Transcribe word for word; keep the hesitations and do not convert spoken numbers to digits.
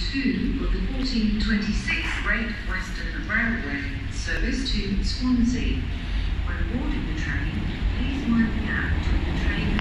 two of the fourteen twenty-six Great Western Railway service to Swansea. When boarding the train, please mind the gap between the train